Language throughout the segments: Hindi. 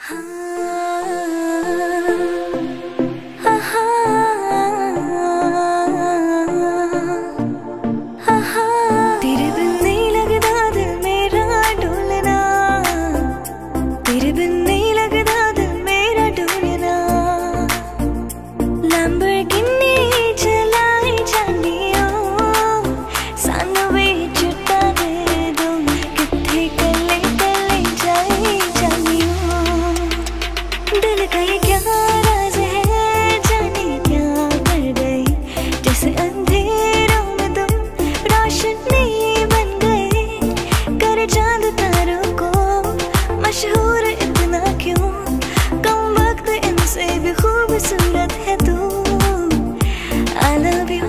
तेरे बिन नहीं लगदा दिल मेरा डोलना, तेरे बिन नहीं लगदा दिल मेरा डोलना। लैम्बोर्गिनी चलाई जानियो सानू भी छुट्टा दे दो, किथे कले कले जाई जानियो। दिल का ये क्या राज है जाने क्या कर गई, जैसे अंधेरों में तुम रोशनी बन गए। कर चांद तारों को मशहूर इतना क्यों, कम वक्त इनसे भी खूबसूरत है तू। I love you,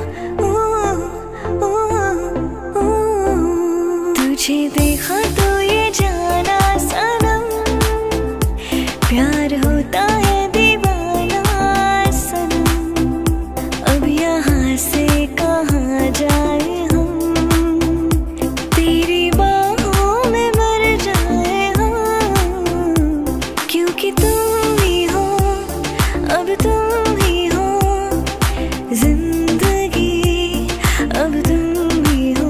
तुझे देखा तो ये जाना सनम, प्यार होता है दीवाना सनम। अब यहाँ से कहाँ जाए हम, तेरी बाहों में मर जाए हम। क्योंकि तुम ही हो, अब तुम ही हो जिंदगी, अब तुम ही हो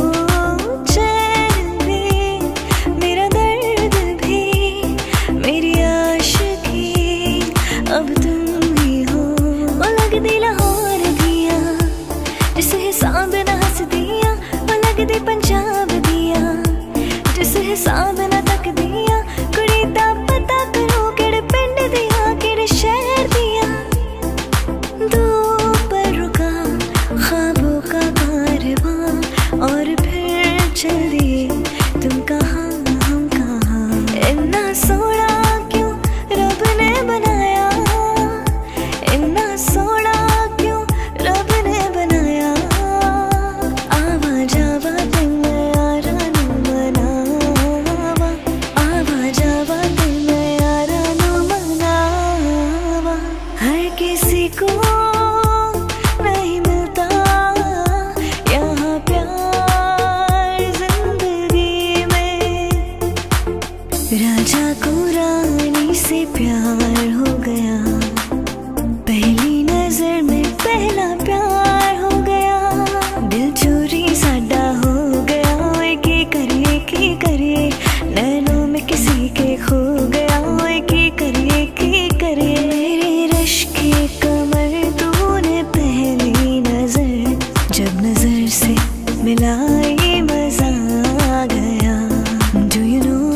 चैन भी, मेरा दर्द भी, मेरी आशिकी, अब तुम ही हो। वो लगदी लाहौर दिया जिस हिसाब ना हंस दिया, वो लगदी पंजाब दिया जिस हिसाब ना तक दिया। कुड़ी दा पता करो केड़े पिंड दिया केड़े शहर दिया। दो पर रुका ख्वाबों का कारवां, और फिर चल दिए तुम कहाँ हम कहाँ। इतना सोना क्यों रब ने बनाया, इतना सोना क्यों रब ने बनाया। आवा जावा दिल में यारा नू मनावा, आवा जावा दिल में यारा नू मनावा। हर किसी को नहीं मिलता यहाँ प्यार जिंदगी में। राजा को रानी से प्यार हो गया, पहली नजर में पहला प्यार हो गया। दिल चोरी साडा हो गया, ओए की करिए नैनों में किसी के खो गया। ओए की करिए मेरे रश के कमर तूने पहली नजर, जब नजर से मिलाई मजा आ गया। Do you know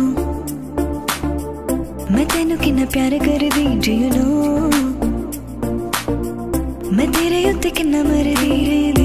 मैं तेनू किन्ना प्यार कर दी, do you know मैं तेरे उत्ते किन्ना मर दी।